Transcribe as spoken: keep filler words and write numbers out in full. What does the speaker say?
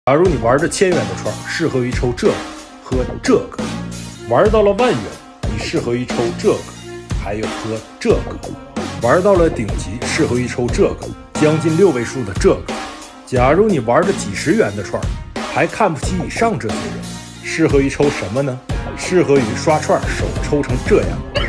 假如你玩的千元的串，适合于抽这个和这个；玩到了万元，你适合于抽这个，还有和这个；玩到了顶级，适合于抽这个，将近六位数的这个。假如你玩的几十元的串，还看不起以上这些人，适合于抽什么呢？适合于刷串手抽成这样。